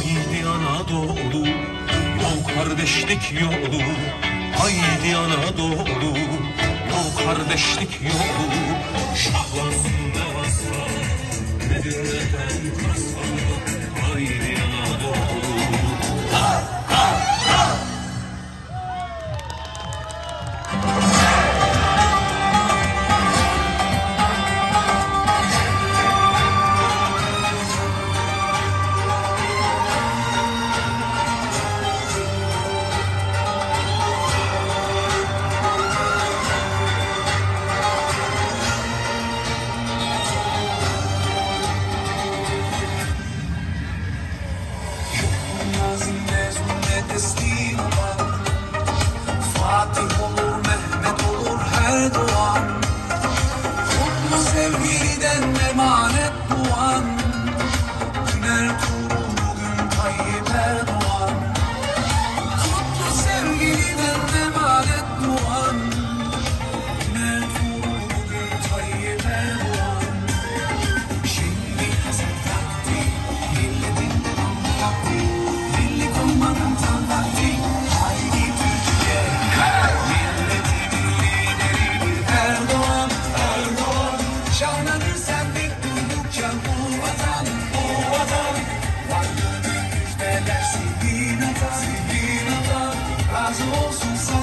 Haydi Anadolu, yol kardeşlik yolu. Haydi Anadolu, yol kardeşlik yolu. Şahlansın devasa, nedir neden kasa. Haydi Anadolu. Ha ha ha. Fatih olur, Mehmet olur her doğan. Mutlu sevgiden emanet duan. Gün Ertuğrul bugün Tayyip Erdoğan. Mutlu sevgiden emanet duan. Gün Ertuğrul bugün Tayyip Erdoğan. Şimdi hazır vakti, milletin devamlı vakti. Birlik olmanın tam vakti. Haydi Türkiye, milletin lideri Erdoğan, Erdoğan. Şahlanır sendik duydukça bu vatan, bu vatan. Varlığını müjdeler senin atan, senin atan. Razı olsun sana.